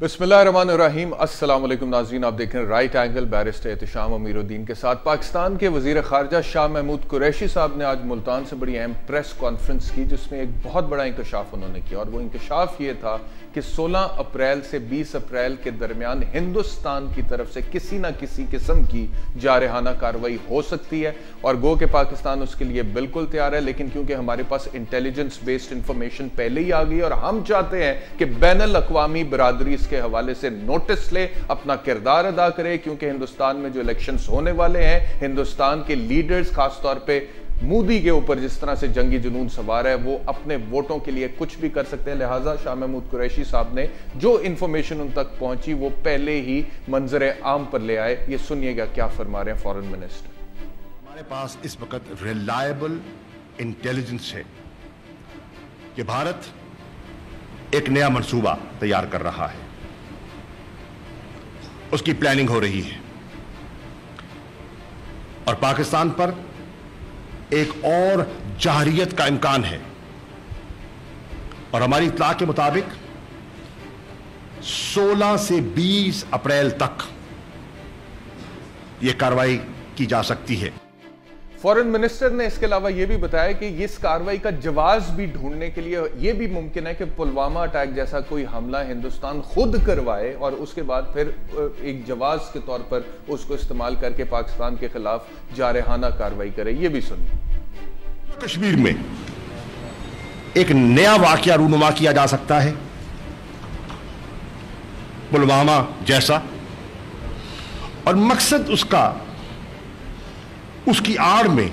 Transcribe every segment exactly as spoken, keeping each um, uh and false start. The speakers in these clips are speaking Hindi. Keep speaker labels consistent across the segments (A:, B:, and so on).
A: बिस्मिल्लाहिर्रहमानिर्रहीम। अस्सलाम वालेकुम नाज़रीन, आप देख रहे हैं right angle. Barrister Ehtisham Amiruddin के साथ पाकिस्तान के वज़ीर ख़ारजा शाह महमूद कुरैशी साहब ने आज मुल्तान से बड़ी अहम प्रेस कॉन्फ्रेंस की, जिसमें एक बहुत बड़ा इंकशाफ उन्होंने किया। और वो इंकशाफ ये था कि सोलह अप्रैल से बीस अप्रैल के दरमियान हिंदुस्तान की तरफ से किसी ना किसी किस्म की जारहाना कार्रवाई हो सकती है, और गो के पाकिस्तान उसके लिए बिल्कुल तैयार है। लेकिन क्योंकि हमारे पास इंटेलिजेंस बेस्ड इंफॉर्मेशन पहले ही आ गई और हम चाहते हैं कि बैनुल अक़वामी बरादरी के हवाले से नोटिस ले, अपना किरदार अदा करे, क्योंकि हिंदुस्तान में जो इलेक्शंस होने वाले हैं, हिंदुस्तान के लीडर्स खासतौर पे मोदी के ऊपर जिस तरह से जंगी जुनून सवार है, वो अपने वोटों के लिए कुछ भी कर सकते हैं। लिहाजा शाह महमूद कुरैशी साहब ने जो इंफॉर्मेशन उन तक पहुंची वो पहले ही मंजर आम पर ले आए। ये सुनिएगा क्या फरमा रहे हैं फॉरेन मिनिस्टर।
B: हमारे पास इस वक्त रिलायबल इंटेलिजेंस है कि भारत एक नया मंसूबा तैयार कर रहा है, उसकी प्लानिंग हो रही है, और पाकिस्तान पर एक और जाहरियत का इम्कान है। और हमारी इत्तला के मुताबिक सोलह से बीस अप्रैल तक यह कार्रवाई की जा सकती है।
A: फॉरेन मिनिस्टर ने इसके अलावा यह भी बताया कि इस कार्रवाई का जवाब भी ढूंढने के लिए यह भी मुमकिन है कि पुलवामा अटैक जैसा कोई हमला हिंदुस्तान खुद करवाए और उसके बाद फिर एक जवाब के तौर पर उसको इस्तेमाल करके पाकिस्तान के खिलाफ जारहाना कार्रवाई करे। यह भी सुनिए।
B: कश्मीर में एक नया वाकया रूनुमा किया जा सकता है, पुलवामा जैसा, और मकसद उसका उसकी आड़ में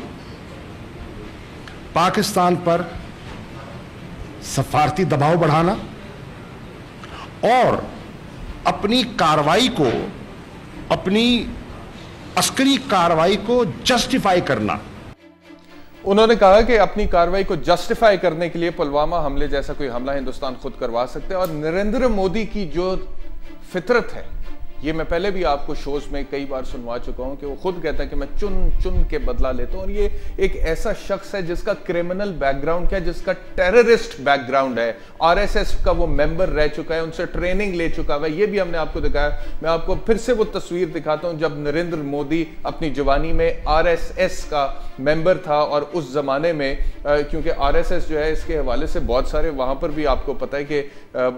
B: पाकिस्तान पर सफारती दबाव बढ़ाना और अपनी कार्रवाई को, अपनी अस्करी कार्रवाई को जस्टिफाई करना।
A: उन्होंने कहा कि अपनी कार्रवाई को जस्टिफाई करने के लिए पुलवामा हमले जैसा कोई हमला हिंदुस्तान खुद करवा सकते हैं। और नरेंद्र मोदी की जो फितरत है, ये मैं पहले भी आपको शोज में कई बार सुनवा चुका हूं कि वो खुद कहता है कि मैं चुन चुन के बदला लेता हूं। और ये एक ऐसा शख्स है जिसका क्रिमिनल बैकग्राउंड क्या है, जिसका टेररिस्ट बैकग्राउंड है, आरएसएस का वो मेंबर रह चुका है, उनसे ट्रेनिंग ले चुका है। ये भी हमने आपको दिखाया। मैं आपको फिर से वो तस्वीर दिखाता हूं जब नरेंद्र मोदी अपनी जवानी में आरएसएस का मेंबर था। और उस जमाने में क्योंकि आरएसएस जो है, इसके हवाले से बहुत सारे वहां पर भी आपको पता है कि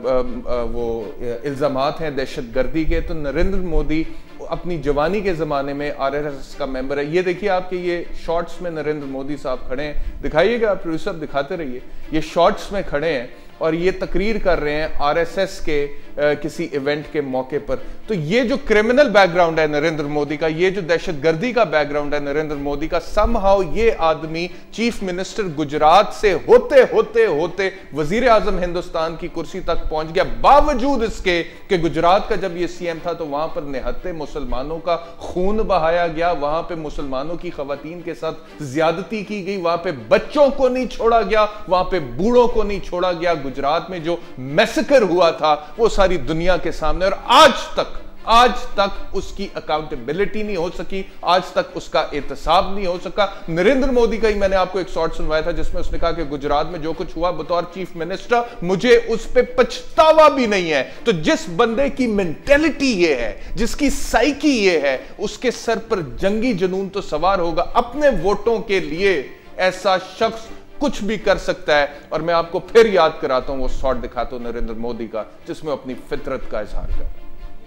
A: वो इल्जामात हैं दहशतगर्दी के। तो नरेंद्र मोदी अपनी जवानी के जमाने में आरएसएस का मेंबर है। ये देखिए आपके ये शॉर्ट्स में नरेंद्र मोदी साहब खड़े हैं, दिखाइएगा आप प्रोड्यूसर दिखाते रहिए। ये शॉर्ट्स में खड़े हैं और ये तकरीर कर रहे हैं आरएसएस के आ, किसी इवेंट के मौके पर। तो ये जो क्रिमिनल बैकग्राउंड है नरेंद्र मोदी का, ये जो दहशतगर्दी का बैकग्राउंड है नरेंद्र मोदी का, समहाउ ये आदमी चीफ मिनिस्टर गुजरात से होते होते होते वजीर आजम हिंदुस्तान की कुर्सी तक पहुंच गया, बावजूद इसके कि गुजरात का जब ये सीएम था तो वहां पर निहत्ते मुसलमानों का खून बहाया गया, वहां पर मुसलमानों की खवातीन के साथ ज्यादती की गई, वहां पर बच्चों को नहीं छोड़ा गया, वहां पर बूढ़ों को नहीं छोड़ा गया। गुजरात में जो मैसेकर हुआ था वो सारी दुनिया के सामने, और आज तक आज तक उसकी अकाउंटेबिलिटी नहीं हो सकी, आज तक उसका एहतसाब नहीं हो सका। नरेंद्र मोदी का ही मैंने आपको एक शॉर्ट सुनवाया था जिसमें उसने कहा कि गुजरात में जो कुछ हुआ बतौर चीफ मिनिस्टर मुझे उस पर पछतावा भी नहीं है। तो जिस बंदे की मेंटेलिटी ये है, जिसकी साइकी ये है, उसके सर पर जंगी जुनून तो सवार होगा। अपने वोटों के लिए ऐसा शख्स कुछ भी कर सकता है। और मैं आपको फिर याद कराता हूं, वो शॉट दिखाता हूं नरेंद्र मोदी का जिसमें अपनी फितरत का इजहार कर रहा है।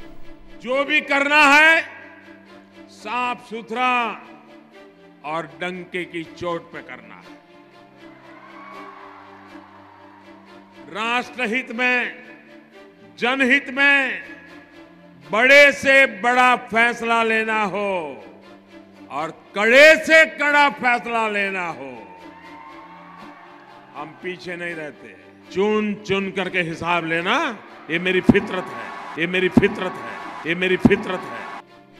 C: जो भी करना है साफ सुथरा और डंके की चोट पे करना है। राष्ट्रहित में, जनहित में बड़े से बड़ा फैसला लेना हो और कड़े से कड़ा फैसला लेना हो, हम पीछे नहीं रहते। चुन चुन करके हिसाब लेना, ये मेरी फितरत है, ये मेरी फितरत है, ये मेरी फितरत है।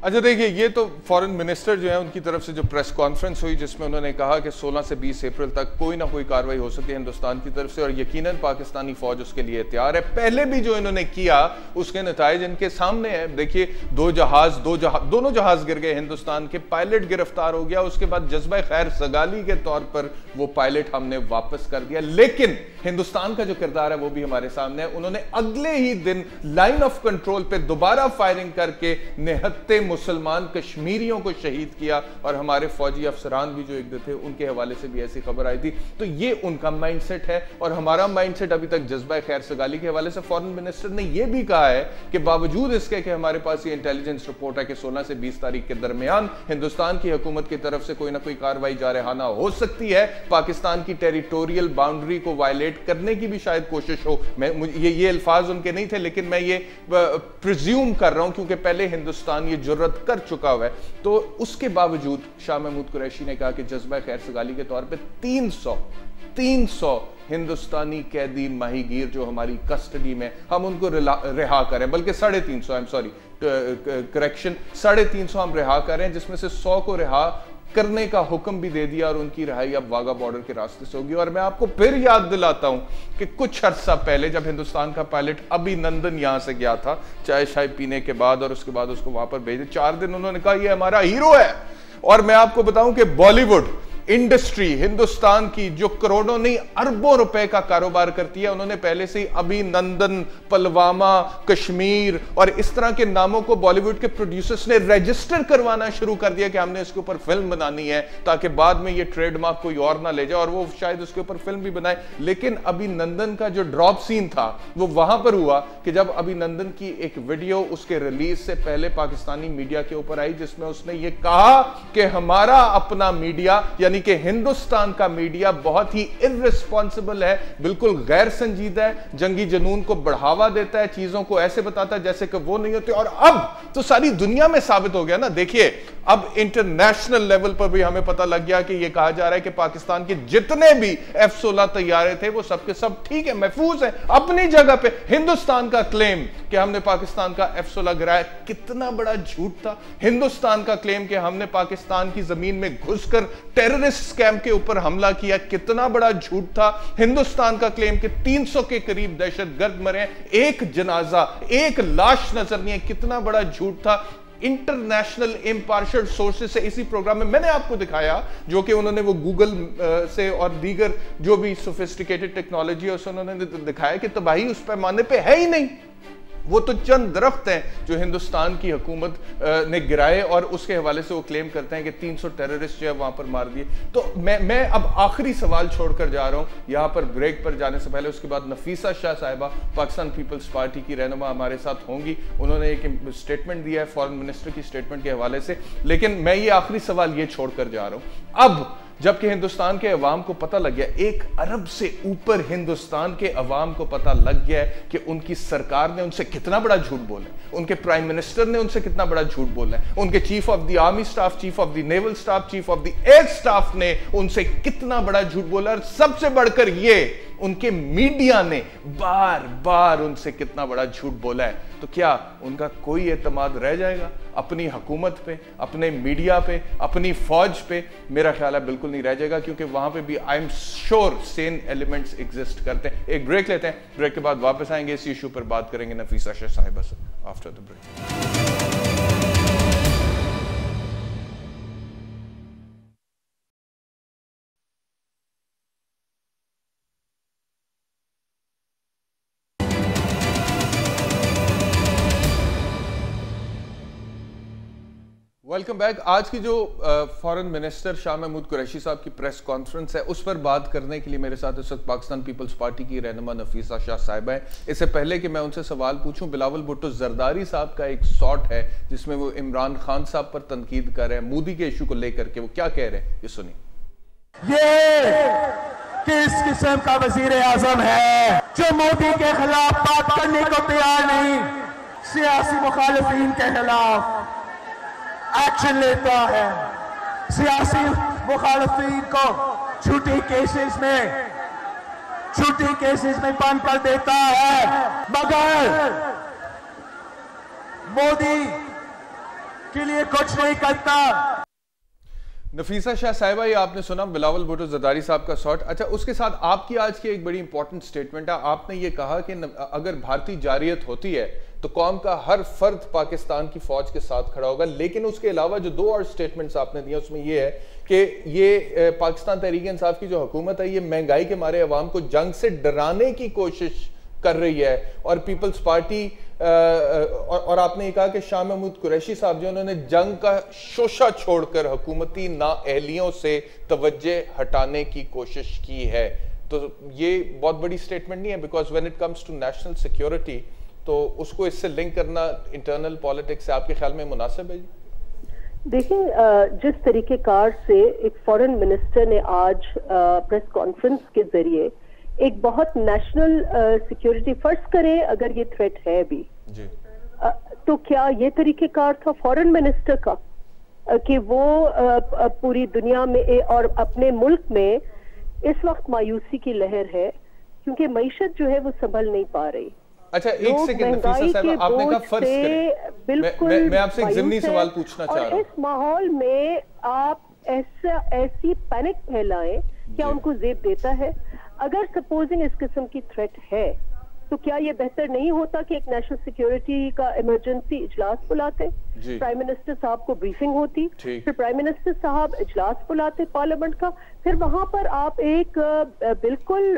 A: अच्छा देखिए, ये तो फॉरेन मिनिस्टर जो है उनकी तरफ से जो प्रेस कॉन्फ्रेंस हुई जिसमें उन्होंने कहा कि सोलह से बीस अप्रैल तक कोई ना कोई कार्रवाई हो सकती है हिंदुस्तान की तरफ से और यकीनन पाकिस्तानी फौज उसके लिए तैयार है। पहले भी जो इन्होंने किया उसके नताइज इनके सामने है। देखिए, दो जहाज दो जहाज दोनों जहाज गिर गए, हिंदुस्तान के पायलट गिरफ्तार हो गया, उसके बाद जज्बा खैर सगाली के तौर पर वो पायलट हमने वापस कर दिया। लेकिन हिंदुस्तान का जो किरदार है वो भी हमारे सामने है। उन्होंने अगले ही दिन लाइन ऑफ कंट्रोल पे दोबारा फायरिंग करके निहत्ते मुसलमान कश्मीरियों को शहीद किया और हमारे फौजी अफसरान भी जो एक थे उनके हवाले से भी ऐसी खबर आई थी। तो ये उनका माइंडसेट है और हमारा माइंडसेट अभी तक जज्बा खैर सगाली के हवाले से फॉरेन मिनिस्टर ने यह भी कहा है कि बावजूद इसके कि हमारे पास ये इंटेलिजेंस रिपोर्ट है कि सोलह से बीस तारीख के दरमियान हिंदुस्तान की हुकूमत की तरफ से कोई ना कोई कार्रवाई जारहाना हो सकती है, पाकिस्तान की टेरिटोरियल बाउंड्री को वायलेट करने की भी शायद कोशिश हो। मैं ये ये अल्फाज उनके नहीं थे, लेकिन मैं ये प्रिज्यूम कर रहा हूं क्योंकि पहले हिंदुस्तान ये जुर्रत कर चुका हुआ है। तो उसके बावजूद शाह महमूद कुरैशी ने कहा कि जज्बा खैर सगाली के तौर पे तीन सौ तीन सौ हिंदुस्तानी कैदी माहीगीर जो हमारी कस्टडी में, हम उनको रिहा करें, बल्कि साढ़े तीन सौ, आई एम सॉरी करेक्शन, साढ़े तीन सौ हम रिहा करें, जिसमें से सौ को रिहा करने का हुक्म भी दे दिया और उनकी रिहाई अब वाघा बॉर्डर के रास्ते से होगी। और मैं आपको फिर याद दिलाता हूं कि कुछ अर्सा पहले जब हिंदुस्तान का पायलट अभिनंदन यहां से गया था चाय शाय पीने के बाद और उसके बाद उसको वहां पर भेजे, चार दिन उन्होंने कहा ये हमारा हीरो है। और मैं आपको बताऊं कि बॉलीवुड इंडस्ट्री हिंदुस्तान की जो करोड़ों नहीं अरबों रुपए का कारोबार करती है, उन्होंने पहले से ही अभिनंदन, पुलवामा, कश्मीर और इस तरह के नामों को बॉलीवुड के प्रोड्यूसर्स ने रजिस्टर करवाना शुरू कर दिया कि हमने इसके ऊपर फिल्म बनानी है ताकि बाद में ये ट्रेडमार्क कोई और ना ले जाए और वो शायद उसके ऊपर फिल्म भी बनाए। लेकिन अभिनंदन का जो ड्रॉप सीन था वो वहां पर हुआ कि जब अभिनंदन की एक वीडियो उसके रिलीज से पहले पाकिस्तानी मीडिया के ऊपर आई जिसमें उसने ये कहा कि हमारा अपना मीडिया यानी कि हिंदुस्तान का मीडिया बहुत ही इर्रिस्पॉन्सिबल है, बिल्कुल गैर संजीदा है, जंगी जुनून को बढ़ावा देता है, चीजों को ऐसे बताता है जैसे कि वो नहीं होते। और अब तो सारी दुनिया में साबित हो गया ना। देखिए, अब इंटरनेशनल लेवल पर भी हमें पता लग गया कि यह कहा जा रहा है कि पाकिस्तान के जितने भी एफ सोलह तैयारे थे वो सबके सब ठीक है, महफूज है अपनी जगह पे। हिंदुस्तान का क्लेम कि हमने पाकिस्तान का एफ सोलह गिराया कितना बड़ा झूठ था। हिंदुस्तान का क्लेम कि हमने पाकिस्तान की जमीन में घुसकर टेररिस्ट स्कैम के ऊपर हमला किया कितना बड़ा झूठ था। हिंदुस्तान का क्लेम कि तीन सौ के करीब दहशतगर्द मरे, एक जनाजा, एक लाश नजर नहीं है, कितना बड़ा झूठ था। इंटरनेशनल इम्पार्शियल सोर्सेज से इसी प्रोग्राम में मैंने आपको दिखाया, जो कि उन्होंने वो गूगल से और दीगर जो भी सोफिस्टिकेटेड टेक्नोलॉजी है उससे उन्होंने दिखाया कि तबाही उस पैमाने पे है ही नहीं। वो तो चंद दरख्त हैं जो हिंदुस्तान की हुकूमत ने गिराए और उसके हवाले से वो क्लेम करते हैं कि तीन सौ टेररिस्ट जो है वहां पर मार दिए। तो मैं मैं अब आखिरी सवाल छोड़कर जा रहा हूं यहां पर ब्रेक पर जाने से पहले। उसके बाद नफीसा शाह साहिबा पाकिस्तान पीपल्स पार्टी की रहनुमा हमारे साथ होंगी, उन्होंने एक स्टेटमेंट दिया है फॉरेन मिनिस्टर की स्टेटमेंट के हवाले से। लेकिन मैं ये आखिरी सवाल ये छोड़कर जा रहा हूं, अब जबकि हिंदुस्तान के अवाम को पता लग गया, एक अरब से ऊपर हिंदुस्तान के अवाम को पता लग गया है कि उनकी सरकार ने उनसे कितना बड़ा झूठ बोला है, उनके प्राइम मिनिस्टर ने उनसे कितना बड़ा झूठ बोला है, उनके chief of the army staff, chief of the naval staff, chief of the air staff ने उनसे कितना बड़ा झूठ बोला, और सबसे बढ़कर ये उनके मीडिया ने बार बार उनसे कितना बड़ा झूठ बोला है। तो क्या उनका कोई एतमाद रह जाएगा अपनी हुकूमत पे, अपने मीडिया पे, अपनी फौज पे? मेरा ख्याल है बिल्कुल नहीं रह जाएगा, क्योंकि वहां पे भी I am sure sane elements exist करते हैं। एक ब्रेक लेते हैं, ब्रेक के बाद वापस आएंगे, इस इशू पर बात करेंगे नफीसा शाह साहिबा से after the break. Welcome back. आज की जो फॉरेन मिनिस्टर शाह महमूद कुरैशी साहब की प्रेस कॉन्फ्रेंस है उस पर बात करने के लिए मेरे साथ इस वक्त पाकिस्तान पीपल्स पार्टी की रहनुमा नफीसा शाह साहिबा है। इससे पहले कि मैं उनसे सवाल पूछूं, बिलावल भुट्टो जरदारी साहब का एक शॉट है जिसमें वो इमरान खान साहब पर तनकीद कर रहे हैं मोदी के इशू को लेकर के। वो क्या कह रहे हैं ये सुनिए।
D: ये किस किस्म का वजीर आजम है जो मोदी के खिलाफ बात करने को तैयार नहीं, सियासी मुखालिफिन के खिलाफ एक्शन लेता है, सियासी मुखालिफिन को झूठी केसेस में झूठी केसेस में बंद कर देता है। मगर मोदी के लिए कुछ नहीं करता।
A: नफीसा शाह साहिबा, ये आपने सुना बिलावल भुट्टो ज़रदारी साहब का शॉट। अच्छा, उसके साथ आपकी आज की एक बड़ी इंपॉर्टेंट स्टेटमेंट है। आपने ये कहा कि अगर भारतीय जारियत होती है तो कौम का हर फर्द पाकिस्तान की फौज के साथ खड़ा होगा। लेकिन उसके अलावा जो दो और स्टेटमेंट्स आपने दिया उसमें ये है कि ये पाकिस्तान तहरीक इंसाफ की जो हुकूमत है ये महंगाई के मारे अवाम को जंग से डराने की कोशिश कर रही है, और पीपल्स पार्टी और, और आपने ये कहा कि शाह महमूद कुरैशी साहब जो उन्होंने जंग का शोशा छोड़कर हुकूमती नाअहलियों से तवज्जो हटाने की कोशिश की है। तो ये बहुत बड़ी स्टेटमेंट नहीं है, because when it comes to national security तो उसको इससे लिंक करना इंटरनल पॉलिटिक्स से आपके ख्याल में मुनासिब है?
E: देखिए, जिस तरीके कार से एक फॉरेन मिनिस्टर ने आज प्रेस कॉन्फ्रेंस के जरिए एक बहुत नेशनल सिक्योरिटी, फर्ज करें अगर ये थ्रेट है भी जी, uh, तो क्या ये तरीकेकार था फॉरेन मिनिस्टर का uh, कि वो uh, पूरी दुनिया में और अपने मुल्क में इस वक्त मायूसी की लहर है क्योंकि मईशत जो है वो संभल नहीं पा रही।
A: अच्छा, एक सेकंड नफीसा साहब, आपने कहा फर्ज करें, बिल्कुल मैं, मैं आपसे एक ज़िमनी सवाल पूछना चाह रहा हूं।
E: इस माहौल में आप ऐसा ऐसी पैनिक फैलाएं, क्या उनको जेब देता है? अगर सपोजिंग इस किस्म की थ्रेट है तो क्या ये बेहतर नहीं होता कि एक नेशनल सिक्योरिटी का इमरजेंसी इजलास बुलाते, प्राइम मिनिस्टर साहब को ब्रीफिंग होती, फिर प्राइम मिनिस्टर साहब इजलास बुलाते पार्लियामेंट का, फिर वहां पर आप एक बिल्कुल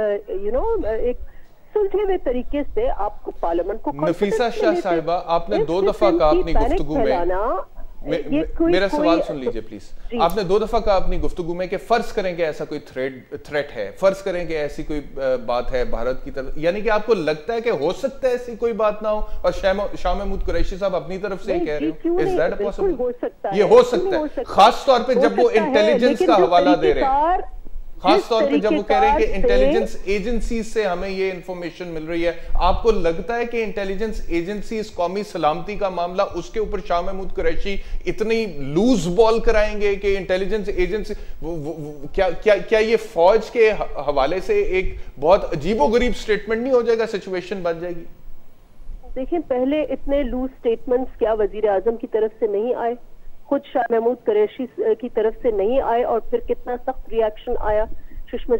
E: यू नो एक सुलझे हुए तरीके से आपको पार्लियामेंट को।
A: नफीसा शाह साहिबा, आपने दो दफा कहा अपनी गुफ्तगू में, मे, मे, मेरा सवाल सुन लीजिए प्लीज। आपने दो दफा कहा अपनी गुफ्तगू में कि फर्ज करें कि ऐसा कोई थ्रेट थ्रेट है, फर्ज करें कि ऐसी कोई बात है भारत की तरफ, यानी कि आपको लगता है कि हो सकता है ऐसी कोई बात ना हो, और शाह महमूद कुरैशी साहब अपनी तरफ से कह रहे हो, इज दैट पॉसिबल? ये हो सकता है, खास तौर पे जब वो इंटेलिजेंस का हवाला दे रहे हैं, खास तौर पे जब वो कह रहे हैं कि इंटेलिजेंस एजेंसी से हमें ये इंफॉर्मेशन मिल रही है। आपको लगता है कि इंटेलिजेंस एजेंसी कौमी सलामती का मामला, उसके ऊपर शाह महमूद कुरैशी इतनी लूज बॉल कराएंगे कि इंटेलिजेंस एजेंसी वो, वो, वो, क्या क्या क्या ये फौज के हवाले से एक बहुत अजीबोगरीब स्टेटमेंट नहीं हो जाएगा, सिचुएशन बन जाएगी?
E: देखिए, पहले इतने लूज स्टेटमेंट्स क्या वजीर आजम की तरफ से नहीं आए, खुद शाह महमूद कुरैशी की तरफ से नहीं आए, और फिर कितना सख्त रिएक्शन आया। सुषमा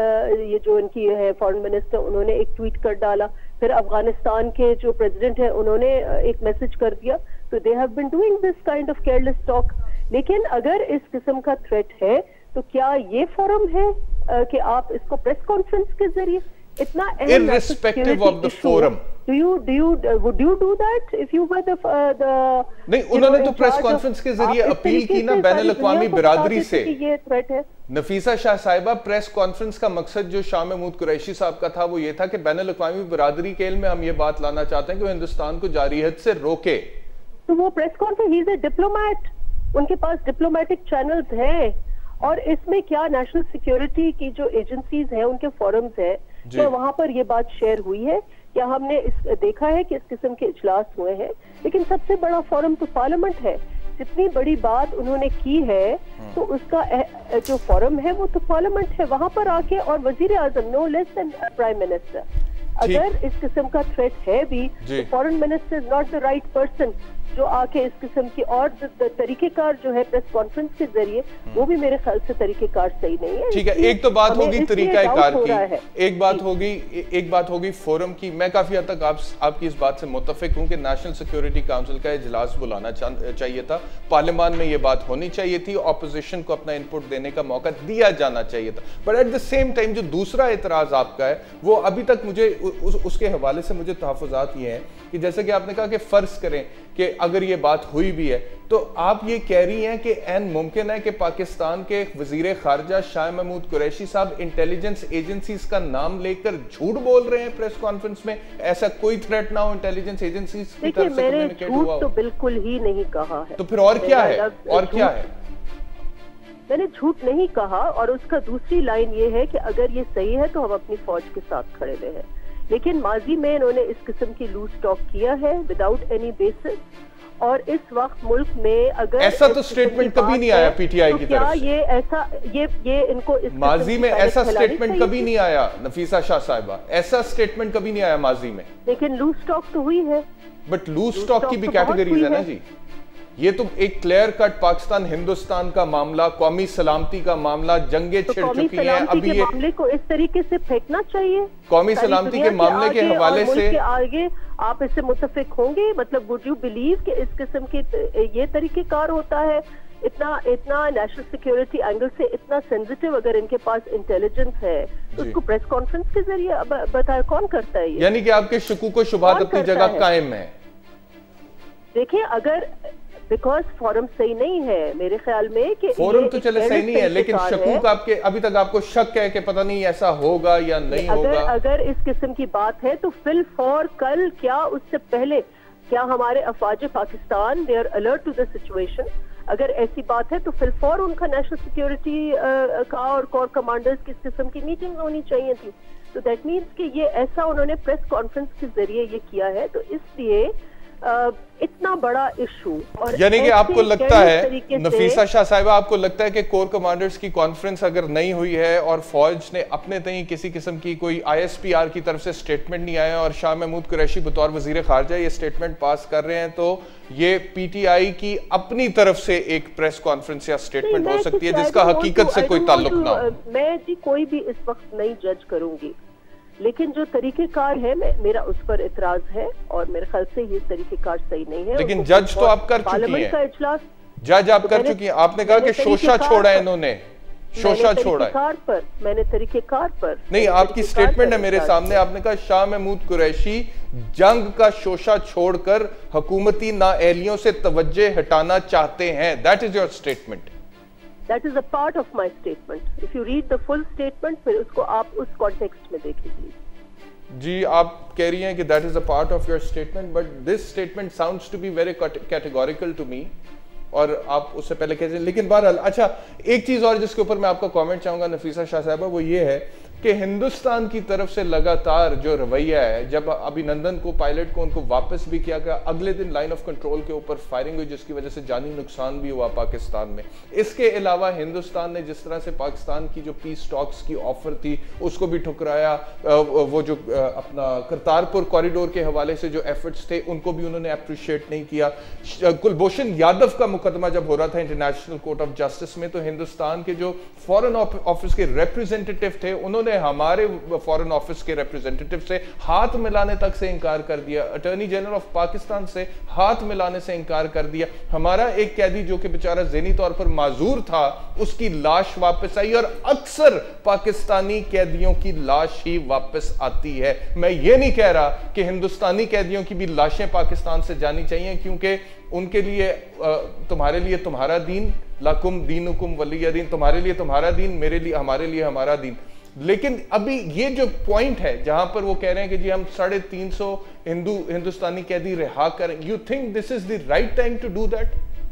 E: ये जो इनकी है फॉरेन मिनिस्टर, उन्होंने एक ट्वीट कर डाला, फिर अफगानिस्तान के जो प्रेसिडेंट है उन्होंने एक मैसेज कर दिया। तो they have been doing this kind of careless talk. लेकिन अगर इस किस्म का थ्रेट है तो क्या ये फोरम है कि आप इसको प्रेस कॉन्फ्रेंस के जरिए इतना
A: irrespective of the forum,
E: do you do you would you do that if you were the uh, the
A: नहीं, उन्होंने तो प्रेस कॉन्फ्रेंस के जरिए अपील की ना बैनुल अक़वामी बिरादरी से।
E: ये थ्रेट है
A: नफीसा शाह साहिबा, प्रेस कॉन्फ्रेंस का मकसद जो शाह महमूद कुरैशी साहब का था वो ये था कि बैनुल अक़वामी बिरादरी के इल्म में हम ये बात लाना चाहते हैं कि वो हिंदुस्तान को जारियत से रोके।
E: तो वो press conference, he is a diplomat, उनके पास डिप्लोमेटिक चैनल्स हैं, और इसमें क्या नेशनल सिक्योरिटी की जो एजेंसीज हैं उनके फोरम्स हैं, तो वहां पर ये बात शेयर हुई है। क्या हमने इस देखा है कि इस किस्म के इजलास हुए हैं? लेकिन सबसे बड़ा फोरम तो पार्लियामेंट है। जितनी बड़ी बात उन्होंने की है तो उसका जो फोरम है वो तो पार्लियामेंट है। वहां पर आके, और वजीर आजम no less than prime minister, अगर इस किस्म का थ्रेट है भी तो foreign minister is not the right person जो आके इस किस्म की, और तरीकेकार जो है प्रेस कॉन्फ्रेंस के जरिए, वो भी मेरे ख्याल से तरीकेकार सही नहीं है।
A: ठीक है, एक तो बात होगी तरीकाकार की, एक बात होगी एक बात होगी फोरम की। मैं काफी हद तक आप, आपकी इस बात से मुत्तफिक हूं कि नेशनल सिक्योरिटी काउंसिल का इजलास बुलाना चाहिए था, पार्लियामान में ये बात होनी चाहिए थी, ऑपोजिशन को अपना इनपुट देने का मौका दिया जाना चाहिए था। But at the same time जो दूसरा एतराज आपका है वो अभी तक मुझे उस, उसके हवाले से मुझे तहफ़्फ़ुज़ात ये हैं कि जैसे कि आपने कहा कि फर्ज करें कि अगर ये बात हुई भी है तो आप ये कह रही हैं कि ऐन मुमकिन है कि पाकिस्तान के वजीर खारजा शाह महमूद कुरैशी साहब इंटेलिजेंस एजेंसीज का नाम लेकर झूठ बोल रहे हैं प्रेस कॉन्फ्रेंस में, ऐसा कोई थ्रेट ना हो इंटेलिजेंस एजेंसीज की तरफ से?
E: मैंने झूठ तो बिल्कुल ही नहीं कहा है।
A: तो फिर और क्या है, और क्या है?
E: मैंने झूठ नहीं कहा, और उसका दूसरी लाइन ये है कि अगर ये सही है तो हम अपनी फौज के साथ खड़े हुए हैं। लेकिन माजी में इन्होंने इस किस्म की लूज टॉक किया है विदाउट एनी बेसिस, और इस वक्त मुल्क में अगर
A: ऐसा तो स्टेटमेंट कभी नहीं आया पीटीआई की तरफ से।
E: ये ऐसा ये ये इनको इस
A: माजी में ऐसा स्टेटमेंट कभी नहीं आया नफीसा शाह साहिबा, ऐसा स्टेटमेंट कभी नहीं आया माजी में।
E: लेकिन लूज टॉक तो हुई है।
A: बट लूज टॉक की भी कैटेगरीज है ना जी, ये तो एक क्लियर कट पाकिस्तान हिंदुस्तान का मामला, कौमी सलामती का मामला, जंगे
E: तो
A: छिड़
E: कौमी
A: चुकी हैं।
E: सलामती
A: अभी
E: के
A: ये
E: मामले को इस तरीके से फेंकना चाहिए।
A: कौमी
E: सारी
A: सलामती के
E: दुनिया
A: मामले के
E: आगे
A: हवाले
E: और मुल्क
A: से
E: के आगे आप इससे मुत्तफिक होंगे? मतलब वुड यू बिलीव कि इस किस्म के ये तरीकेकार होता है? इतना इतना नेशनल सिक्योरिटी एंगल से इतना सेंसिटिव अगर इनके पास इंटेलिजेंस है तो उसको प्रेस कॉन्फ्रेंस के जरिए बताया कौन करता है ये?
A: यानी कि आपके शुकू को शुबात अपनी जगह कायम है।
E: देखिए, अगर बिकॉज फॉरम सही नहीं है मेरे ख्याल में कि
A: फॉरम तो चले सही नहीं है, लेकिन शकूक आपके अभी तक आपको शक है कि पता नहीं ऐसा होगा या नहीं
E: अगर,
A: होगा।
E: अगर इस किस्म की बात है तो फिल फॉर कल क्या उससे पहले क्या हमारे अफवाज Pakistan they are alert to the situation? अगर ऐसी बात है तो फिल फॉर उनका नेशनल सिक्योरिटी का और कोर कमांडर्स की इस किस्म की मीटिंग होनी चाहिए थी। तो दैट मीन्स कि ये ऐसा उन्होंने प्रेस कॉन्फ्रेंस के जरिए ये किया है, तो इसलिए Uh, इतना बड़ा इशू। और
A: यानी कि आपको लगता है नफीसा शाह साहिबा, आपको लगता है कि कोर कमांडर्स की कॉन्फ्रेंस अगर नहीं हुई है और फौज ने अपने तई किसी किस्म की कोई आईएसपीआर की तरफ से स्टेटमेंट नहीं आया और शाह महमूद कुरैशी बतौर वजीर खारजा ये स्टेटमेंट पास कर रहे हैं, तो ये पीटीआई की अपनी तरफ से एक प्रेस कॉन्फ्रेंस या स्टेटमेंट हो सकती है जिसका हकीकत से कोई ताल्लुक ना हो?
E: मैं जी कोई भी इस वक्त नहीं जज करूंगी, लेकिन जो तरीकेकार है मैं, मेरा उस पर इतराज है और मेरे ख्याल से ये तरीकेकार सही नहीं है।
A: लेकिन जज तो आप कर चुकी हैं,
E: का इजलास
A: जज आप कर चुकी हैं। आपने कहा कि शोशा छोड़ा है इन्होंने, शोशा छोड़ा है
E: पर मैंने तरीकेकार पर
A: नहीं, आपकी स्टेटमेंट है मेरे सामने। आपने कहा शाह महमूद कुरैशी जंग का शोशा छोड़कर हुकूमती नाअहलियों से तवज्जो हटाना चाहते हैं। That is your statement.
E: That is a part of my statement. If you read the full statement, फिर उसको आप उस कॉन्टेक्स्ट में देखिए।
A: जी, आप कह रही हैं कि that is a part of your statement, but this statement sounds to be very categorical to me. और आप उससे पहले कहते हैं, लेकिन बहरहाल अच्छा एक चीज और जिसके ऊपर मैं आपका कमेंट चाहूंगा नफीसा शाह साहबा, वो ये है कि हिंदुस्तान की तरफ से लगातार जो रवैया है, जब अभिनंदन को पायलट को उनको वापस भी किया गया, अगले दिन लाइन ऑफ कंट्रोल के ऊपर फायरिंग हुई जिसकी वजह से जानी नुकसान भी हुआ पाकिस्तान में। इसके अलावा हिंदुस्तान ने जिस तरह से पाकिस्तान की जो पीस टॉक्स की ऑफर थी उसको भी ठुकराया, वो जो अपना करतारपुर कॉरिडोर के हवाले से जो एफर्ट्स थे उनको भी उन्होंने अप्रिशिएट नहीं किया। कुलभूषण यादव का मुकदमा जब हो रहा था इंटरनेशनल कोर्ट ऑफ जस्टिस में, तो हिंदुस्तान के जो फॉरेन ऑफिस के रिप्रेजेंटेटिव थे उन्होंने हमारे फॉरेन ऑफिस के रिप्रेजेंटेटिव से हाथ मिलाने तक से इंकार कर दिया, अटॉर्नी जनरल ऑफ पाकिस्तान से हाथ मिलाने से इंकार कर दिया। हमारा एक कैदी जो कि बेचारा ज़हनी तौर पर माजूर था, उसकी लाश वापस आई, और अक्सर पाकिस्तानी कैदियों की लाश ही वापस आती है। मैं ये नहीं कह रहा कि हिंदुस्तानी कैदियों की भी लाशें पाकिस्तान से जानी चाहिए, क्योंकि उनके लिए तुम्हारे लिए तुम्हारा दीन, लकुम दीनुकुम वलिय दीन, तुम्हारे लिए तुम्हारा दीन, मेरे लिए हमारे लिए हमारा दीन। लेकिन अभी ये जो पॉइंट है जहां पर वो कह रहे हैं कि जी हम साढ़े तीन सौ हिंदू हिंदुस्तानी कैदी रिहा करें, you think this is the right time to do that?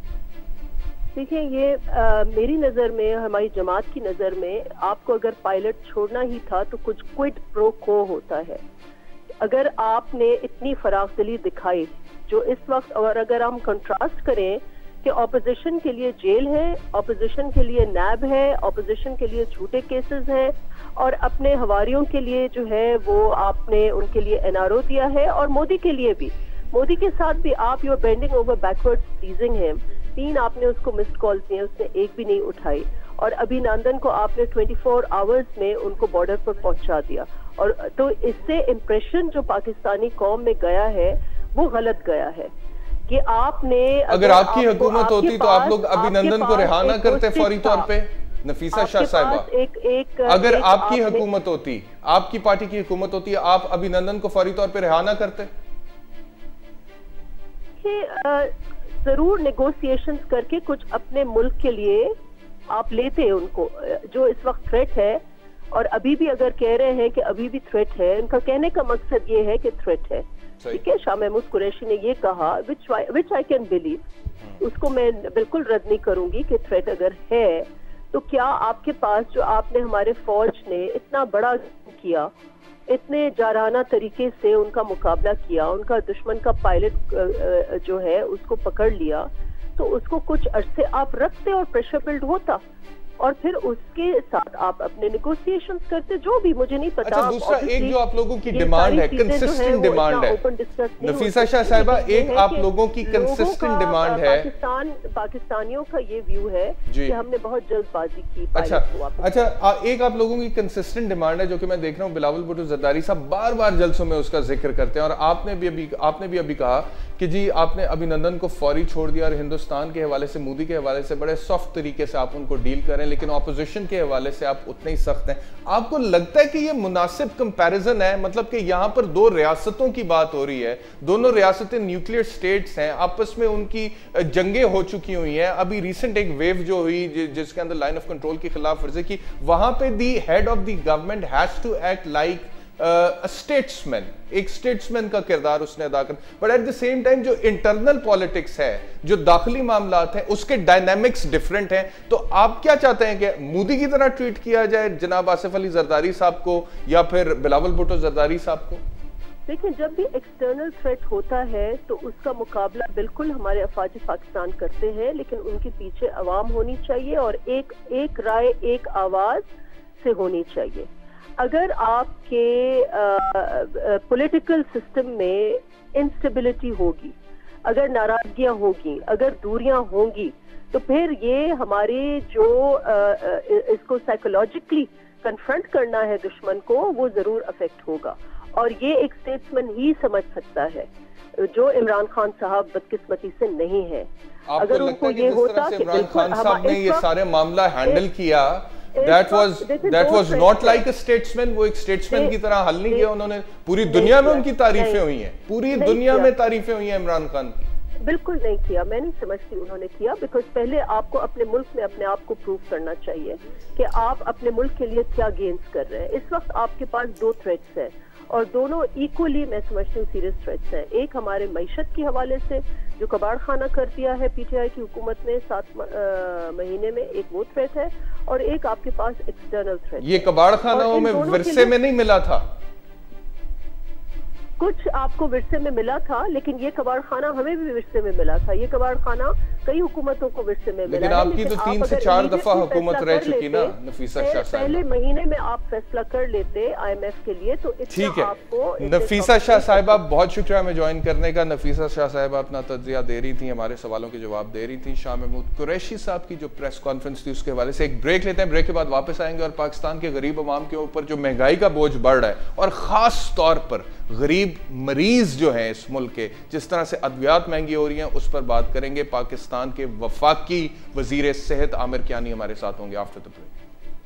E: देखिए, ये आ, मेरी नजर में, हमारी जमात की नजर में, आपको अगर पायलट छोड़ना ही था तो कुछ क्विड प्रो को होता है। अगर आपने इतनी फराखदिली दिखाई जो इस वक्त, और अगर हम कंट्रास्ट करें कि ऑपोजिशन के लिए जेल है, ऑपोजिशन के लिए नैब है, ऑपोजिशन के लिए झूठे केसेस हैं, और अपने हवारियों के लिए जो है वो आपने उनके लिए एनआरओ दिया है, और मोदी के लिए भी, मोदी के साथ भी आप you are bending over backward pleasing him. तीन आपने उसको मिस्ड कॉल दिए, उसने एक भी नहीं उठाई, और अभिनंदन को आपने चौबीस आवर्स में उनको बॉर्डर पर पहुंचा दिया। और तो इससे इम्प्रेशन जो पाकिस्तानी कौम में गया है वो गलत गया है कि आपने,
A: अगर, अगर आपकी हुकूमत होती तो आप लोग अभिनंदन को रिहा ना करते फौरी तौर पे? नफीसा शाह साहिबा,
E: एक, एक,
A: अगर
E: एक
A: आपकी हुकूमत होती, आपकी पार्टी की हुकूमत होती, आप अभिनंदन को फौरी तौर पे रिहा ना करते?
E: जरूर नेगोशिएशंस करके कुछ अपने मुल्क के लिए आप लेते उनको, जो इस वक्त थ्रेट है, और अभी भी अगर कह रहे हैं कि अभी भी थ्रेट है, उनका कहने का मकसद ये है कि थ्रेट है। ठीक है, शाह महमूद कुरैशी ने ये कहा, विच विच आई कैन बिलीव, उसको मैं बिल्कुल रद्द नहीं करूंगी कि थ्रेट अगर है तो क्या आपके पास, जो आपने हमारे फौज ने इतना बड़ा किया, इतने जाराना तरीके से उनका मुकाबला किया, उनका दुश्मन का पायलट जो है उसको पकड़ लिया, तो उसको कुछ अरसे आप रखते और प्रेशर बिल्ड होता। और फिर उसके साथ आप अपने नेगोशिएशंस करते, जो भी मुझे नहीं पता।
A: अच्छा, दूसरा एक जो आप लोगों की डिमांड है, कंसिस्टेंट डिमांड है नफीसा शाह साहिबा, एक आप लोगों की कंसिस्टेंट डिमांड है,
E: पाकिस्तान पाकिस्तानियों का ये व्यू है कि हमने बहुत जल्दबाजी की।
A: अच्छा अच्छा, एक आप लोगों की कंसिस्टेंट डिमांड है जो कि मैं देख रहा हूँ बिलावल भुट्टो जरदारी साहब बार बार जलसों में उसका जिक्र करते हैं, और आपने भी अभी आपने भी अभी कहा कि जी आपने अभिनंदन को फौरी छोड़ दिया और हिंदुस्तान के हवाले से, मोदी के हवाले से बड़े सॉफ्ट तरीके से आप उनको डील करें, लेकिन ऑपोजिशन के हवाले से आप उतने ही सख्त हैं। आपको लगता है कि ये मुनासिब कंपैरिजन है? मतलब कि यहां पर दो रियासतों की बात हो रही है, दोनों रियासतें न्यूक्लियर स्टेट्स हैं, आपस में उनकी जंगें हो चुकी हुई हैं। अभी रिसेंट एक वेव जो हुई जिसके अंदर लाइन ऑफ कंट्रोल की खिलाफ वर्जी की, वहां पे the head of the government has to act like statesman, एक स्टेट्समैन का किरदार उसने अदा कर, but at the same time जो इंटरनल पॉलिटिक्स है, जो दाखिली मामलात हैं, उसके डायनामिक्स डिफरेंट हैं। तो आप क्या चाहते हैं कि मोदी की तरह ट्रीट किया जाए जनाब आसिफ अली जरदारी साहब को या फिर बिलावल भुट्टो जरदारी साहब को?
E: देखिए, जब भी एक्सटर्नल थ्रेट होता है तो उसका मुकाबला बिल्कुल हमारे अफवाज पाकिस्तान करते हैं, लेकिन उनके पीछे अवाम होनी चाहिए और एक एक राय एक आवाज से होनी चाहिए। अगर आपके पॉलिटिकल सिस्टम में इंस्टेबिलिटी होगी, अगर नाराजगियां होगी, अगर दूरियां होंगी, तो फिर ये हमारे जो आ, आ, इसको साइकोलॉजिकली कन्फ्रंट करना है दुश्मन को, वो जरूर अफेक्ट होगा। और ये एक स्टेट्समैन ही समझ सकता है, जो इमरान खान साहब बदकिस्मती से नहीं है। अगर उनको ये होता कि
A: इमरान खान साहब ने ये सारे मामला हैंडल किया, That was that was not like a statesman, वो एक स्टेट्समैन की तरह हल नहीं किया उन्होंने। पूरी दुनिया में उनकी तारीफें हुई हैं, पूरी दुनिया में तारीफें हुई हैं इमरान खान की।
E: बिल्कुल नहीं किया, मैं नहीं समझती उन्होंने किया, बिकॉज पहले आपको अपने मुल्क में अपने आप को प्रूव करना चाहिए कि आप अपने मुल्क के लिए क्या गेन्स कर रहे हैं। इस वक्त आपके पास दो थ्रेट्स हैं और दोनों इक्वली मैं समझती हूँ सीरियस थ्रेट्स हैं। एक हमारे मईशत के हवाले से जो कबाड़ खाना कर दिया है पीटीआई की हुकूमत ने सात महीने में, एक वो थ्रेट है, और एक आपके पास एक्सटर्नल थ्रेट।
A: ये कबाड़ खानाओं में विरसे में नहीं मिला था,
E: कुछ आपको विरसे में मिला था, लेकिन ये कबाड़ खाना हमें भी विरसे में मिला था। ये कबाड़ खाना कई हुकूमतों को विरसे में मिला,
A: लेकिन आपकी तो तीन से चार दफा हुकूमत रह चुकी ना नफीसा शाह साहिबा।
E: पहले महीने में आप फैसला कर लेते आईएमएफ के लिए तो
A: ठीक है। नफीसा शाह साहिबा बहुत शुक्रिया हमें ज्वाइन करने का। नफीसा शाह साहिबा अपना तज्जिया दे रही थी, हमारे सवालों के जवाब दे रही थी। शाह महमूद कुरैशी साहब की जो प्रेस कॉन्फ्रेंस थी उसके हवाले से एक ब्रेक लेते हैं, ब्रेक के बाद वापस आएंगे और पाकिस्तान के गरीब अवाम के ऊपर जो महंगाई का बोझ बढ़ रहा है और खास तौर पर गरीब मरीज जो है इस मुल्क के, जिस तरह से अद्वियात महंगी हो रही हैं, उस पर बात करेंगे। पाकिस्तान के वफाकी वजीर सेहत आमिर कियानी हमारे साथ होंगे after the break.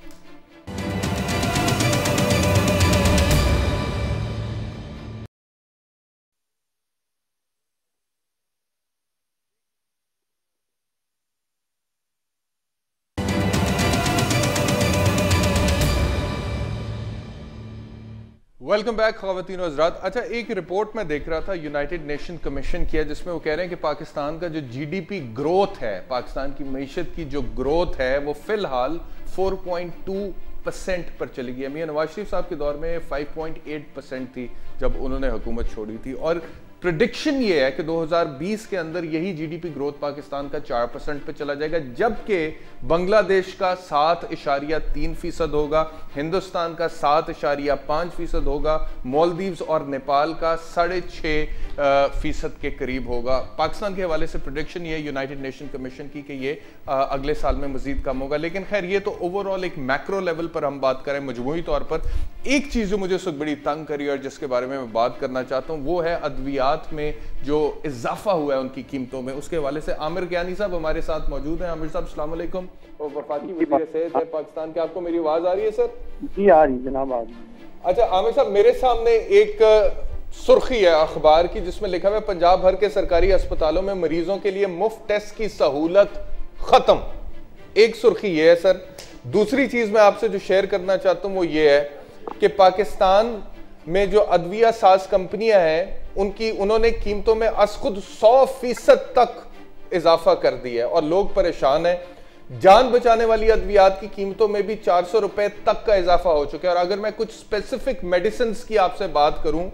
A: Welcome back ख़वातीन और हज़रात। अच्छा, एक रिपोर्ट में देख रहा था यूनाइटेड नेशन कमीशन की है, जिसमें वो कह रहे हैं कि पाकिस्तान का जो जीडीपी ग्रोथ है, पाकिस्तान की मईशत की जो ग्रोथ है, वो फिलहाल चार पॉइंट दो परसेंट पर चली गई है। मियां नवाज शरीफ साहब के दौर में पाँच पॉइंट आठ परसेंट थी जब उन्होंने हुकूमत छोड़ी थी, और प्रेडिक्शन ये है कि दो हज़ार बीस के अंदर यही जीडीपी ग्रोथ पाकिस्तान का चार परसेंट पे चला जाएगा, जबकि बांग्लादेश का सात इशारिया तीन फीसद होगा, हिंदुस्तान का सात इशारिया पाँच फीसद होगा, मालदीव्स और नेपाल का साढ़े छः फीसद के करीब होगा। पाकिस्तान के हवाले से प्रेडिक्शन ये यूनाइटेड नेशन कमीशन की कि ये आ, अगले साल में मजीद कम होगा। लेकिन खैर, ये तो ओवरऑल एक मैक्रो लेवल पर हम बात करें, मजमूई तौर पर एक चीज़ जो मुझे उस वक्त बड़ी तंग करी और जिसके बारे में मैं बात करना चाहता हूँ, वो है अद्वियात में जो इजाफा हुआ है उनकी कीमतों में। उसके हवाले से आमिर कियानी साहब हमारे साथ मौजूद हैं। आमिर साहब अस्सलाम वालेकुम और वफाकी वज़ीर सेहत है पाकिस्तान के। आपको मेरी आवाज आ रही है सर?
F: जी आ रही जनाब, आ रही।
A: अच्छा आमिर साहब, मेरे सामने एक सुर्खी है अखबार की जिसमें लिखा हुआ है पंजाब भर के सरकारी अस्पतालों में मरीजों के लिए मुफ्त टेस्ट की सहूलत खत्म। एक सुर्खी ये है सर। दूसरी चीज मैं आपसे जो शेयर करना चाहता हूं वो ये है कि पाकिस्तान में जो अदविया साज कंपनियां हैं उनकी उन्होंने कीमतों में अस खुद सौ फीसद तक इजाफा कर दिया है और लोग परेशान हैं। जान बचाने वाली अद्वियात की कीमतों में भी चार सौ रुपए तक का इजाफा हो चुका है। और अगर मैं कुछ स्पेसिफिक मेडिसिन की आपसे बात करूं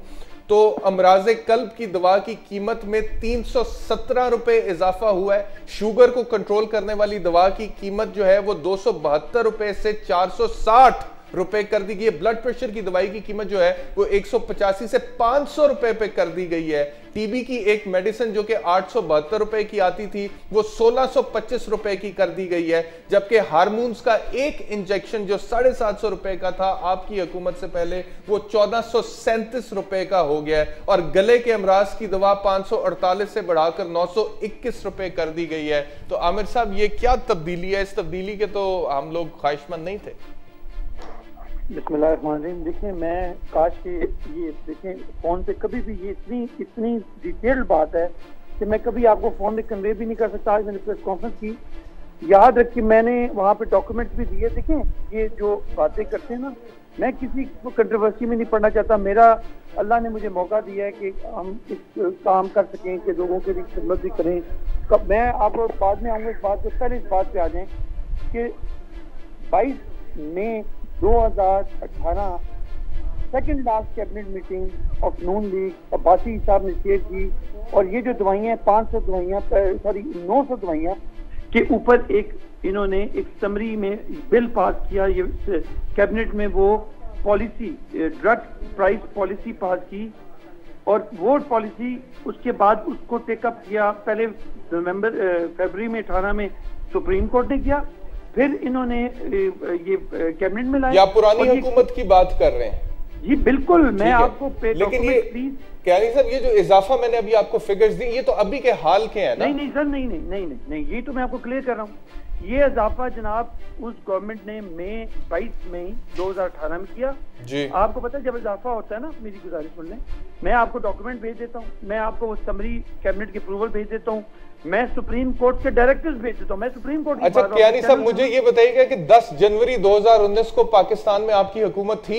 A: तो अमराज कल्ब की दवा की कीमत में तीन सौ सत्रह रुपए इजाफा हुआ है। शुगर को कंट्रोल करने वाली दवा की कीमत जो है वो दो सौ बहत्तर रुपए से चार सौ साठ रुपए कर दी गई है। ब्लड प्रेशर की दवाई की कीमत जो है वो एक सौ पचासी से पांच सौ रुपए पे कर दी गई है। टीबी की एक मेडिसिन जो कि आठ सौ बहत्तर रुपए की आती थी वो सोलह सौ पच्चीस रुपए की कर दी गई है, जबकि हार्मोन्स का एक इंजेक्शन जो साढ़े सात सौ रुपए का था आपकी हुकूमत से पहले वो चौदह सौ सैंतीस रुपए का हो गया है। और गले के अमराज की दवा पांच सौ अड़तालीस से बढ़ाकर नौ सौ इक्कीस रुपए कर दी गई है। तो आमिर साहब ये क्या तब्दीली है? इस तब्दीली के तो हम लोग ख्वाहिशमंद नहीं थे।
F: बिस्मिल्लाहिर्रहमानिर्रहीम। देखिए, मैं काश के ये देखें फोन पे कभी भी ये इतनी इतनी डिटेल्ड बात है कि मैं कभी आपको फोन में कन्वे भी नहीं कर सकता। आज मैंने प्रेस कॉन्फ्रेंस की, याद रख कि मैंने वहाँ पे डॉक्यूमेंट भी दिए। देखें, ये जो बातें करते हैं ना, मैं किसी को कंट्रोवर्सी में नहीं पढ़ना चाहता। मेरा अल्लाह ने मुझे मौका दिया है कि हम इस काम कर सकें कि लोगों के लिए खिदमत भी करें। कब मैं आप बाद में आऊँगा इस बात को, पहले इस बात पे आ जाएं कि बाईस मई दो हज़ार अठारह second last cabinet meeting of Noon league Abbasi साहब ने चेयर की, और ये जो दवाइयाँ पाँच सौ दवाइयाँ सॉरी नौ सौ दवाइयाँ के ऊपर एक इन्होंने एक समरी में बिल पास किया। ये कैबिनेट में वो policy drug price policy pass की, और वो पॉलिसी उसके बाद उसको टेकअप किया। पहले नवंबर फरवरी में अठारह में सुप्रीम कोर्ट ने किया, फिर इन्होंने ये कैबिनेट में लाया।
A: या पुरानी हुकूमत की बात कर रहे हैं?
F: जी बिल्कुल, मैं आपको
A: लेकिन ये क्यानी साहब ये जो इजाफा मैंने अभी आपको फिगर्स दी ये तो अभी के हाल के हैं ना?
F: नहीं नहीं सर, नहीं नहीं नहीं नहीं नहीं ये तो मैं आपको क्लियर कर रहा हूँ। ये इजाफा जनाब उस गवर्नमेंट ने मई बाईस मई दो हज़ार अठारह में किया जी। आपको पता है जब इजाफा होता है ना, मेरी गुजारिश सुन लें, मैं आपको डॉक्यूमेंट भेज देता हूँ, मैं आपको वो समरी कैबिनेट की अप्रूवल भेज देता हूँ, मैं सुप्रीम कोर्ट के डायरेक्टिव्स भेज देता हूँ, मैं सुप्रीम कोर्ट।
A: अच्छा क्यानी साहब मुझे ये बताइएगा कि दस जनवरी दो हज़ार उन्नीस को पाकिस्तान में आपकी हुकूमत थी?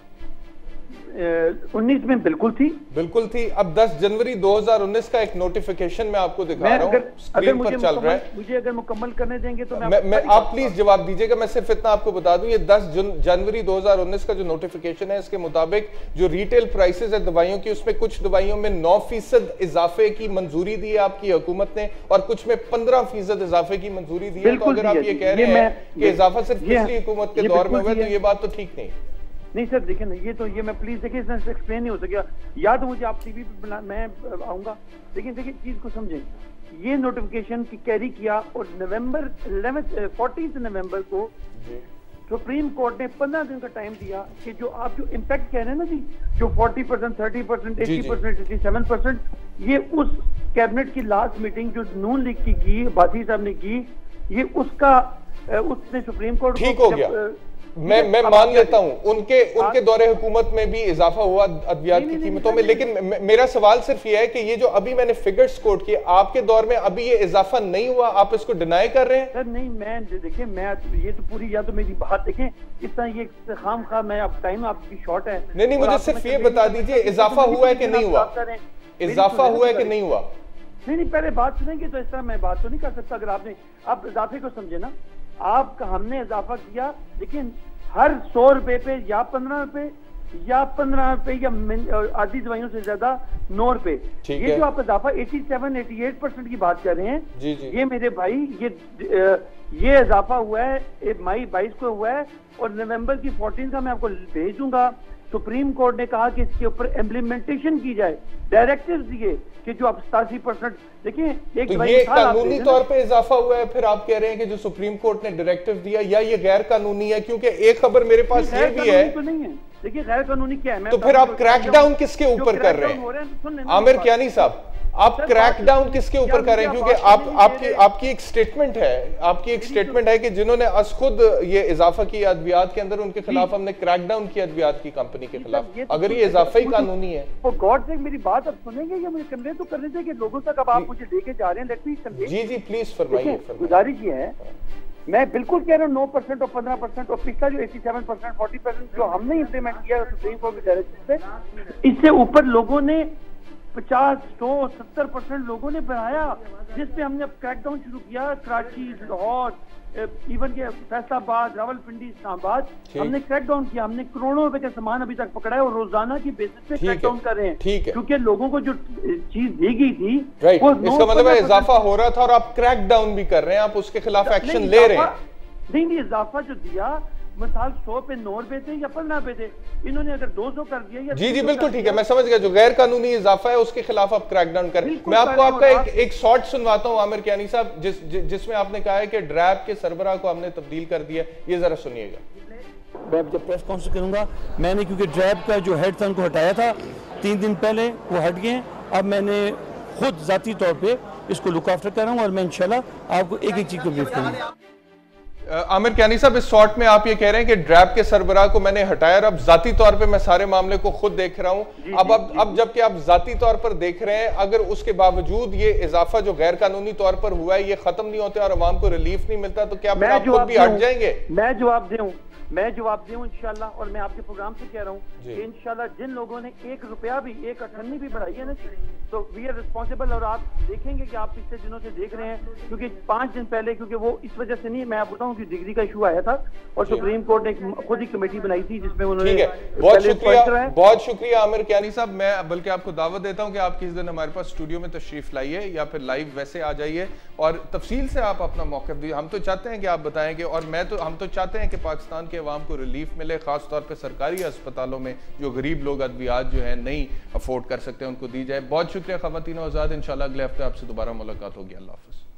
F: उन्नीस में बिल्कुल थी,
A: बिल्कुल थी। अब दस जनवरी दो हज़ार उन्नीस का एक नोटिफिकेशन मैं आपको दिखा रहा हूं, स्क्रीन पर चल रहा है।
F: मुझे अगर मुकम्मल करने देंगे तो मैं,
A: मैं, मैं आप प्लीज जवाब दीजिएगा। मैं सिर्फ इतना आपको बता दूं, ये दस जनवरी दो हज़ार उन्नीस का जो नोटिफिकेशन है इसके मुताबिक जो रिटेल प्राइसेस है दवाइयों की, उसमें कुछ दवाइयों में नौ फीसद इजाफे की मंजूरी दी है आपकी हुकूमत ने, और कुछ में पंद्रह फीसद इजाफे की मंजूरी दी है। तो अगर आप ये कह रहे हैं कि इजाफा सिर्फ पिछली हुकूमत के दौर में हुआ तो ये बात तो ठीक नहीं।
F: नहीं सर देखें ना, ये तो ये मैं प्लीज देखिए इसमें एक्सप्लेन नहीं हो सकेगा, या तो मुझे आप टीवी पे मैं आऊंगा। लेकिन देखिए चीज को समझें, ये नोटिफिकेशन की कैरी किया और नवंबर इलेवेंथ फोर्टीन नवंबर को सुप्रीम कोर्ट ने पंद्रह दिन का टाइम दिया कि जो आप जो इम्पैक्ट कह रहे हैं ना जी, जो forty percent thirty percent eighty percent eighty seven percent ये उस कैबिनेट की लास्ट मीटिंग जो नून लीग की की बासी साहब ने की, ये उसका उसने सुप्रीम कोर्ट
A: ठीक हो गया। मैं मैं मान लेता हूं उनके उनके दौरे हुकूमत में भी इजाफा हुआ अद्वियात की कीमतों में, लेकिन मेरा सवाल सिर्फ ये है कि ये जो अभी मैंने फिगर्स कोट किए आपके दौर में अभी ये इजाफा नहीं हुआ, आप इसको डिनाई कर रहे हैं?
F: सर नहीं, मैं देखिए मैं ये तो पूरी, या तो मेरी बात देखें इस तरह ये खाम खा, मैं अब टाइम आपकी शॉर्ट है।
A: नहीं नहीं मुझे सिर्फ ये बता दीजिए इजाफा हुआ है कि नहीं हुआ, इजाफा हुआ है कि नहीं हुआ?
F: नहीं नहीं पहले बात सुनेंगे तो इस तरह मैं बात तो नहीं कर सकता। अगर आपने आप इजाफे को समझे ना, आप हमने इजाफा किया, लेकिन हर सौ रुपए पे या पंद्रह रुपए या पंद्रह रुपए या आधी दवाइयों से ज्यादा नौ रुपए, ये जो आप इजाफा सत्तासी अठासी परसेंट की बात कर रहे हैं जी जी। ये मेरे भाई ये ये इजाफा हुआ है मई बाईस को हुआ है, और नवंबर की चौदह का मैं आपको भेज दूंगा। सुप्रीम कोर्ट ने कहा कि इसके ऊपर इम्प्लीमेंटेशन की जाए, डायरेक्टिव्स दिए कि जो आप सतासी परसेंट देखिए एक
A: तो ये कानूनी तौर पे इजाफा हुआ है, फिर आप कह रहे हैं कि जो सुप्रीम कोर्ट ने डायरेक्टिव दिया, या ये गैर कानूनी है? क्योंकि एक खबर मेरे पास ये भी है,
F: तो नहीं है। देखिए गैर कानूनी क्या है,
A: तो फिर आप क्रैकडाउन किसके ऊपर कर रहे हैं आमिर क्यानी साहब? आप क्रैकडाउन किसके ऊपर कर रहे हैं? क्योंकि आप आपकी आपकी एक स्टेटमेंट है आपकी एक स्टेटमेंट है कि जिन्होंने अस खुद ये इजाफा किया अद्वियात के अंदर, उनके खिलाफ हमने क्रैकडाउन किया अद्वियात की कंपनी के खिलाफ। अगर ये इजाफा ही कानूनी है
F: तो गॉड से मेरी बात अब सुनेंगे या मुझे कन्वे तो करने देंगे लोगों तक? अब आप मुझे लेके जा रहे हैं, लेट मी कन्वे।
A: जी जी प्लीज फरमाइए।
F: गुजारिश ये है, मैं बिल्कुल कह रहा हूँ नौ परसेंट और पंद्रह परसेंट और पिछला जो सत्तासी परसेंट चालीस परसेंट जो हमने इम्प्लीमेंट किया सुप्रीम कोर्ट के डायरेक्टिव से, इससे ऊपर लोगों ने पचास सौ सत्तर परसेंट लोगों ने बढ़ाया, जिसपे हमने अब क्रैकडाउन शुरू किया। कराची, लाहौर, इवन के फैसलाबाद, रावलपिंडी, इस्लामाबाद, हमने क्रैकडाउन किया। हमने करोड़ों रुपए का सामान अभी तक पकड़ा है और रोजाना की बेसिस पे क्रैकडाउन कर रहे हैं, क्योंकि लोगों को जो चीज दी गई थी
A: वो इसका मतलब है इजाफा हो रहा था और आप क्रैकडाउन भी कर रहे हैं, आप उसके खिलाफ एक्शन ले रहे हैं।
F: नहीं नहीं, इजाफा जो दिया मिसाल सौ पे नौ रुपए थे या पंद्रह पे थे, इन्होंने अगर दो सौ कर दिया या
A: जी जी बिल्कुल ठीक है, मैं समझ गया। जो गैर कानूनी इजाफा है उसके खिलाफ आप क्रैकडाउन करें। मैं आपको आपका एक एक शॉर्ट सुनवाता हूं आमिर कियानी साहब, जिस जिसमें आपने कहा है कि ड्रैब के सरबराह को हमने तब्दील कर दिया, ये जरा सुनिएगा।
G: मैं जब प्रेस कॉन्फ्रेंस करूंगा, मैंने क्योंकि ड्रैब का जो हेड था उनको हटाया था तीन दिन पहले, वो हट गए। अब मैंने खुद जाती तौर पर इसको लुक आफ्टर कर रहा हूँ और मैं इंशाल्लाह आपको एक एक चीज को ब्रीफ करूंगा।
A: आमिर कियानी साहब, इस शॉर्ट में आप ये कह रहे हैं कि ड्रैब के सरबराह को मैंने हटाया और अब जाती तौर पे मैं सारे मामले को खुद देख रहा हूं। अब अब अब जबकि आप जाती तौर पर देख रहे हैं, अगर उसके बावजूद ये इजाफा जो गैर कानूनी तौर पर हुआ है ये खत्म नहीं होते और अवाम को रिलीफ नहीं मिलता, तो क्या आप खुद भी हट जाएंगे?
F: मैं जवाब दूं मैं जवाब दूं इंशाल्लाह, और मैं आपके प्रोग्राम से कह रहा हूं कि इंशाल्लाह जिन लोगों ने एक रुपया भी, एक अठन्नी भी बढ़ाई है ना, तो वी आर रिस्पॉन्सिबल। और आप देखेंगे कि आप पिछले दिनों से देख रहे हैं, क्योंकि पांच दिन पहले, क्योंकि वो इस वजह से नहीं, मैं आपको बताऊं कि डिग्री का इशू आया था और सुप्रीम कोर्ट ने खुद ही कमेटी बनाई थी जिसमें उन्होंने।
A: बहुत शुक्रिया, बहुत शुक्रिया आमिर कियानी साहब। मैं बल्कि आपको दावत देता हूं कि आप किस दिन हमारे पास स्टूडियो में तशरीफ लाइए या फिर लाइव वैसे आ जाइए और तफसील से आप अपना मौक़िफ़ दीजिए। हम तो चाहते हैं कि आप बताएं कि, और मैं तो हम तो चाहते हैं कि पाकिस्तान के अवाम को रिलीफ मिले, खास तौर पे सरकारी अस्पतालों में जो गरीब लोग अद्वियात जो है नहीं अफोर्ड कर सकते उनको दी जाए। बहुत शुक्रिया ख़वातीन और आज़ाद, इंशाल्लाह अगले हफ्ते आपसे दोबारा मुलाकात होगी। अल्लाह हाफ़िज़।